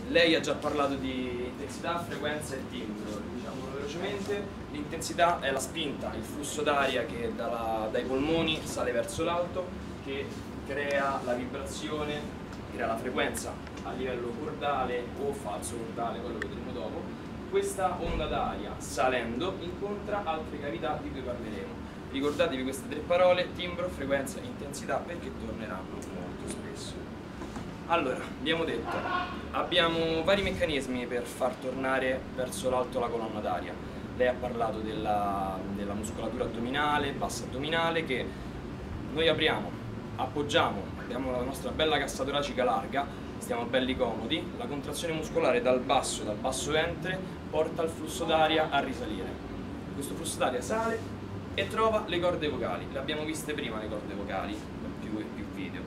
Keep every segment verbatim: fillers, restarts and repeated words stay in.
lei ha già parlato di intensità, frequenza e timbro, diciamolo velocemente. L'intensità è la spinta, il flusso d'aria che dalla, dai polmoni sale verso l'alto, che crea la vibrazione, crea la frequenza a livello cordale o falso cordale, quello lo vedremo dopo. Questa onda d'aria salendo incontra altre cavità di cui parleremo. Ricordatevi queste tre parole: timbro, frequenza e intensità, perché torneranno molto spesso. Allora, abbiamo detto, abbiamo vari meccanismi per far tornare verso l'alto la colonna d'aria. Lei ha parlato della, della muscolatura addominale, bassa addominale, che noi apriamo, appoggiamo, abbiamo la nostra bella cassa toracica larga, stiamo belli comodi, la contrazione muscolare dal basso, dal basso ventre, porta il flusso d'aria a risalire. Questo flusso d'aria sale e trova le corde vocali, le abbiamo viste prima le corde vocali, per più e più video,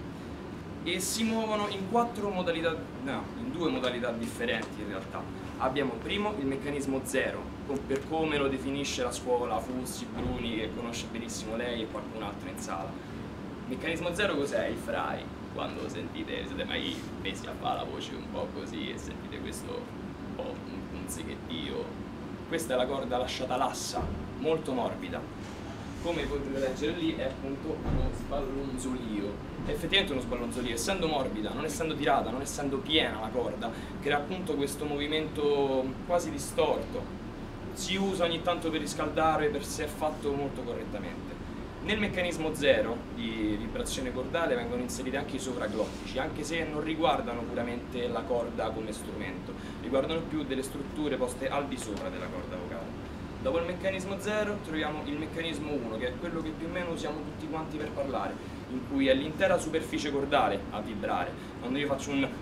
e si muovono in quattro modalità, no, in due modalità differenti in realtà. Abbiamo primo il meccanismo zero, per come lo definisce la scuola Fussi, Bruni, che conosce benissimo lei e qualcun altro in sala. Il meccanismo zero cos'è? Il fry. Quando sentite, siete mai mesi a fare la voce un po' così e sentite questo un po' un, un seghettio. Questa è la corda lasciata lassa, molto morbida. Come potete leggere lì è appunto uno sballonzolio. È effettivamente uno sballonzolio, essendo morbida, non essendo tirata, non essendo piena la corda, crea appunto questo movimento quasi distorto. Si usa ogni tanto per riscaldare, per se è fatto molto correttamente. Nel meccanismo zero di vibrazione cordale vengono inseriti anche i sovraglottici, anche se non riguardano puramente la corda come strumento, riguardano più delle strutture poste al di sopra della corda vocale. Dopo il meccanismo zero troviamo il meccanismo uno, che è quello che più o meno usiamo tutti quanti per parlare, in cui è l'intera superficie cordale a vibrare. Quando io faccio un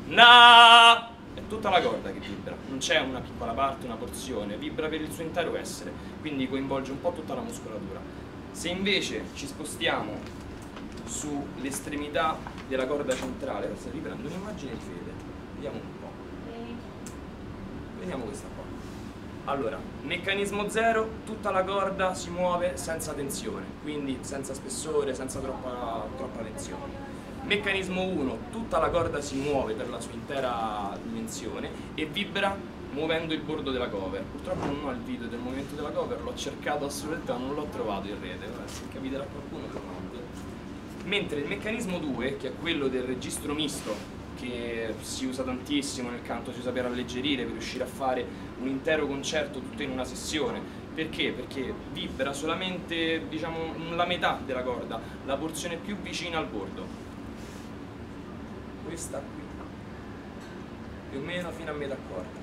na, è tutta la corda che vibra, non c'è una piccola parte, una porzione, vibra per il suo intero essere, quindi coinvolge un po' tutta la muscolatura. Se invece ci spostiamo sull'estremità della corda centrale, adesso riprendo un'immagine di Fede, vediamo un po'. Vediamo questa qua. Allora, meccanismo zero, tutta la corda si muove senza tensione, quindi senza spessore, senza troppa, troppa tensione. Meccanismo uno, tutta la corda si muove per la sua intera dimensione e vibra muovendo il bordo della cover. Purtroppo non ho il video del movimento della cover, l'ho cercato assolutamente ma non l'ho trovato in rete, se capiterà qualcuno ve lo mando. Mentre il meccanismo due, che è quello del registro misto, che si usa tantissimo nel canto, si usa per alleggerire, per riuscire a fare un intero concerto tutto in una sessione. Perché? Perché vibra solamente, diciamo, la metà della corda, la porzione più vicina al bordo. Questa qui, più o meno fino a metà corda.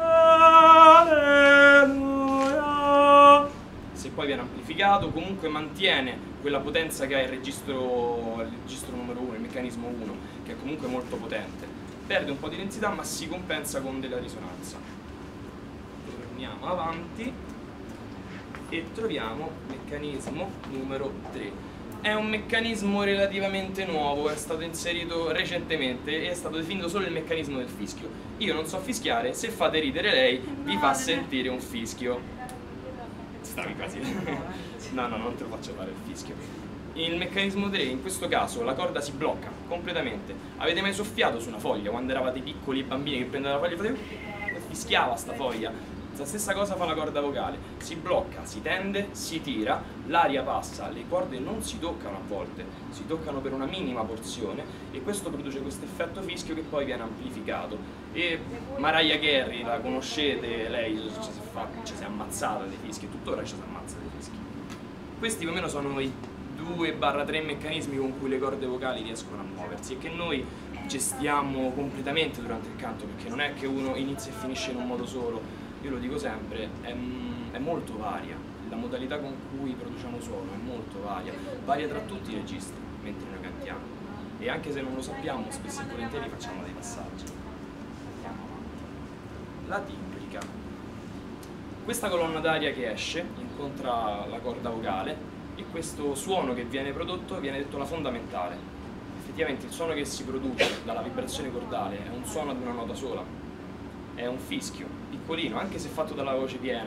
Alleluia. Se poi viene amplificato, comunque mantiene quella potenza che ha il registro, il registro numero uno, il meccanismo uno, che è comunque molto potente. Perde un po' di densità ma si compensa con della risonanza. Torniamo avanti e troviamo il meccanismo numero tre. È un meccanismo relativamente nuovo, è stato inserito recentemente e è stato definito solo il meccanismo del fischio. Io non so fischiare, se fate ridere lei vi fa sentire un fischio. Stavi quasi. No, no, non te lo faccio fare il fischio. Il meccanismo tre, in questo caso, la corda si blocca completamente. Avete mai soffiato su una foglia quando eravate piccoli e bambini che prendevano la foglia e fate... fischiava sta foglia? La stessa cosa fa la corda vocale, si blocca, si tende, si tira, l'aria passa, le corde non si toccano a volte, si toccano per una minima porzione e questo produce questo effetto fischio che poi viene amplificato. E Mariah Carey, la conoscete, lei ci si, fa, ci si è ammazzata dei fischi, tuttora ci si ammazza dei fischi. Questi più o meno sono i due tre meccanismi con cui le corde vocali riescono a muoversi e che noi gestiamo completamente durante il canto, perché non è che uno inizia e finisce in un modo solo. Io lo dico sempre, è, è molto varia, la modalità con cui produciamo suono è molto varia, varia tra tutti i registri mentre noi cantiamo e anche se non lo sappiamo spesso e volentieri facciamo dei passaggi. Andiamo avanti. La timbrica. Questa colonna d'aria che esce incontra la corda vocale e questo suono che viene prodotto viene detto la fondamentale. Effettivamente il suono che si produce dalla vibrazione cordale è un suono ad una nota sola, è un fischio piccolino, anche se fatto dalla voce piena.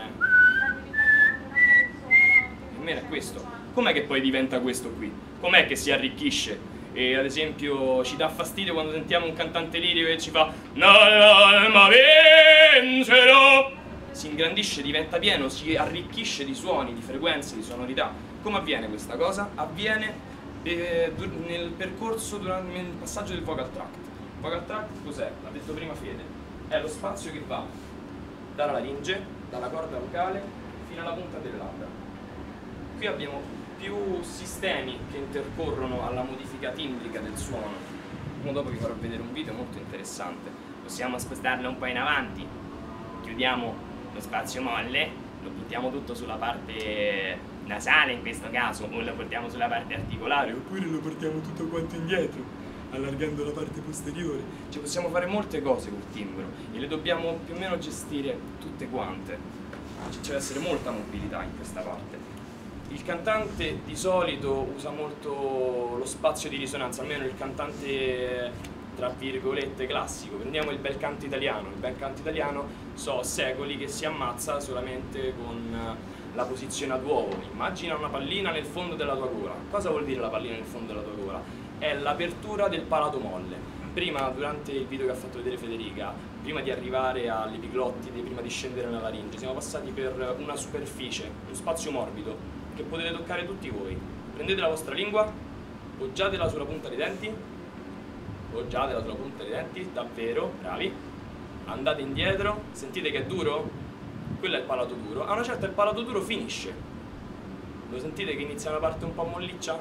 Almeno è questo. Com'è che poi diventa questo qui? Com'è che si arricchisce e ad esempio ci dà fastidio quando sentiamo un cantante lirico che ci fa "Nell'alma vincerò", si ingrandisce, diventa pieno, si arricchisce di suoni, di frequenze, di sonorità. Come avviene questa cosa? Avviene eh, nel percorso, durante nel passaggio del vocal tract. Il vocal tract cos'è? L'ha detto prima Fede, è lo spazio che va dalla laringe, dalla corda vocale fino alla punta delle labbra. Qui abbiamo più sistemi che intercorrono alla modifica timbrica del suono. Uno dopo vi farò vedere un video molto interessante. Possiamo spostarlo un po' in avanti, chiudiamo lo spazio molle, lo buttiamo tutto sulla parte nasale in questo caso, o lo portiamo sulla parte articolare, oppure lo portiamo tutto quanto indietro, allargando la parte posteriore. Ci possiamo fare molte cose col timbro e le dobbiamo più o meno gestire tutte quante. Ci deve essere molta mobilità in questa parte. Il cantante di solito usa molto lo spazio di risonanza, almeno il cantante tra virgolette classico. Prendiamo il bel canto italiano. Il bel canto italiano so secoli che si ammazza solamente con la posizione ad uovo. Immagina una pallina nel fondo della tua gola. Cosa vuol dire la pallina nel fondo della tua gola? È l'apertura del palato molle. Prima, durante il video che ha fatto vedere Federica, prima di arrivare all'epiglottide, prima di scendere nella laringe, siamo passati per una superficie, uno spazio morbido che potete toccare tutti voi. Prendete la vostra lingua, poggiatela sulla punta dei denti, poggiatela sulla punta dei denti, davvero, bravi. Andate indietro, sentite che è duro? Quello è il palato duro. A una certa il palato duro finisce. Lo sentite che inizia una parte un po' molliccia?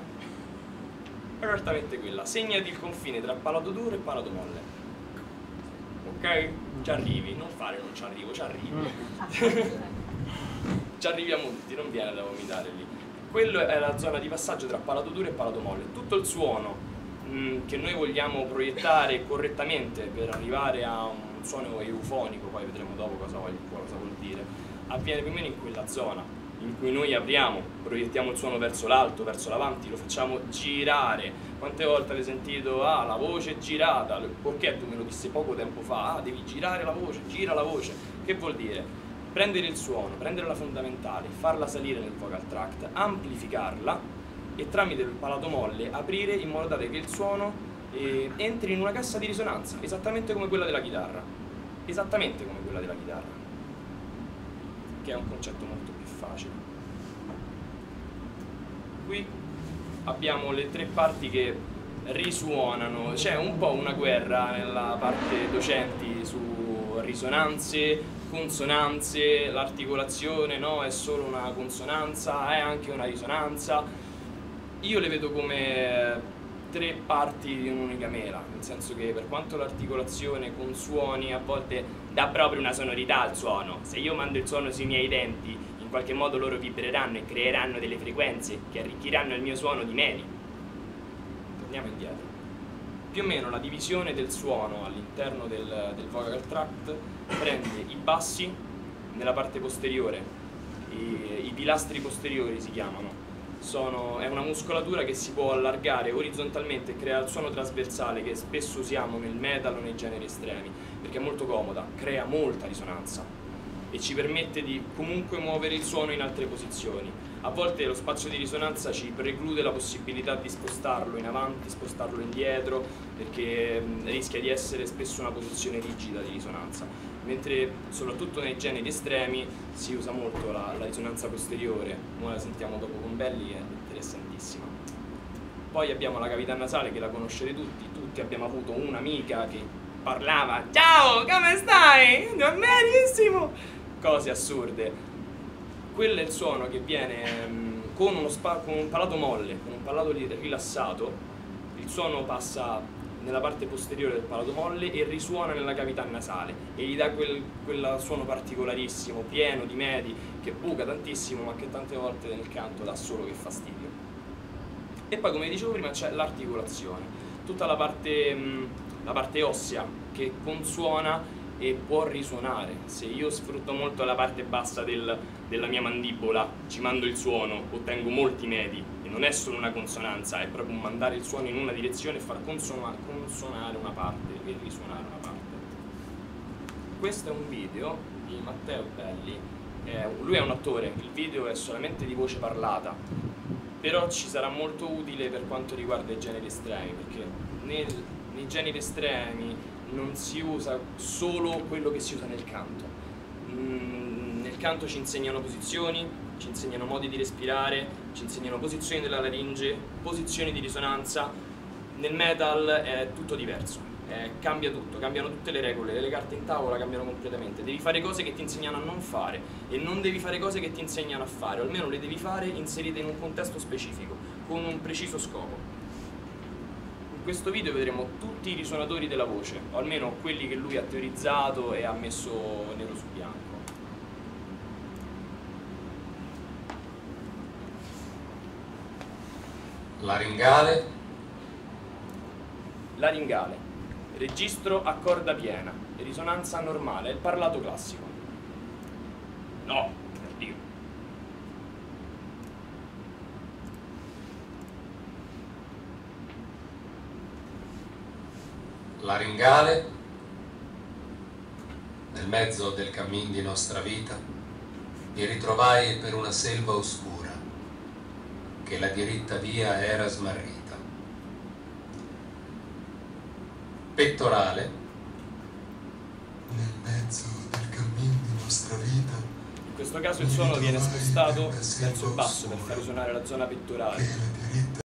È esattamente quella. Segnati il confine tra palato duro e palato molle. Ok? Ci arrivi, non fare non ci arrivo, ci arrivi. Ci arriviamo tutti, non viene da vomitare lì. Quello è la zona di passaggio tra palato duro e palato molle. Tutto il suono mh, che noi vogliamo proiettare correttamente per arrivare a un suono eufonico, poi vedremo dopo cosa vuol, cosa vuol dire, avviene più o meno in quella zona in cui noi apriamo, proiettiamo il suono verso l'alto, verso l'avanti, lo facciamo girare. Quante volte avete sentito ah la voce è girata? Porchetto me lo disse poco tempo fa, ah devi girare la voce, gira la voce. Che vuol dire? Prendere il suono, prendere la fondamentale, farla salire nel vocal tract, amplificarla e tramite il palato molle aprire in modo tale che il suono eh, entri in una cassa di risonanza, esattamente come quella della chitarra, esattamente come quella della chitarra, che è un concetto molto più facile. Qui abbiamo le tre parti che risuonano, c'è un po' una guerra nella parte docenti su risonanze, consonanze, l'articolazione no, è solo una consonanza, è anche una risonanza. Io le vedo come tre parti di un'unica mela, nel senso che per quanto l'articolazione con suoni a volte dà proprio una sonorità al suono, se io mando il suono sui miei denti, in qualche modo loro vibreranno e creeranno delle frequenze che arricchiranno il mio suono di meli. Torniamo indietro. Più o meno la divisione del suono all'interno del, del vocal tract prende i bassi nella parte posteriore, i, i pilastri posteriori si chiamano, Sono, è una muscolatura che si può allargare orizzontalmente e crea il suono trasversale che spesso usiamo nel metal o nei generi estremi, perché è molto comoda, crea molta risonanza e ci permette di comunque muovere il suono in altre posizioni. A volte lo spazio di risonanza ci preclude la possibilità di spostarlo in avanti, spostarlo indietro, perché rischia di essere spesso una posizione rigida di risonanza, mentre soprattutto nei generi estremi si usa molto la, la risonanza posteriore. Ora la sentiamo dopo con Belli, è interessantissima. Poi abbiamo la cavità nasale che la conoscete tutti, tutti abbiamo avuto un'amica che parlava "Ciao, come stai? Benissimo!" Cose assurde. Quello è il suono che viene um, con, uno spa, con un palato molle, con un palato rilassato, il suono passa nella parte posteriore del palato molle e risuona nella cavità nasale e gli dà quel, quel suono particolarissimo, pieno di medi, che buca tantissimo ma che tante volte nel canto dà solo che fastidio. E poi, come dicevo prima, c'è l'articolazione, tutta la parte, um, la parte ossea che consuona e può risuonare. Se io sfrutto molto la parte bassa del, della mia mandibola, ci mando il suono, ottengo molti medi e non è solo una consonanza, è proprio mandare il suono in una direzione e far consonare, consonare una parte e risuonare una parte. Questo è un video di Matteo Belli, è, lui è un attore, il video è solamente di voce parlata, però ci sarà molto utile per quanto riguarda i generi estremi, perché nel, nei generi estremi non si usa solo quello che si usa nel canto. Mm, nel canto ci insegnano posizioni, ci insegnano modi di respirare, ci insegnano posizioni della laringe, posizioni di risonanza. Nel metal è tutto diverso. Eh, cambia tutto, cambiano tutte le regole, le carte in tavola cambiano completamente. Devi fare cose che ti insegnano a non fare e non devi fare cose che ti insegnano a fare, o almeno le devi fare inserite in un contesto specifico, con un preciso scopo. In questo video vedremo tutti i risuonatori della voce, o almeno quelli che lui ha teorizzato e ha messo nero su bianco. Laringale. Laringale. Registro a corda piena, risonanza normale, il parlato classico. No, per Dio. Laringale. Nel mezzo del cammin di nostra vita mi ritrovai per una selva oscura che la diritta via era smarrita. Pettorale. Nel mezzo del cammin di nostra vita. In questo caso il suono viene spostato verso il basso per far risuonare la zona pettorale.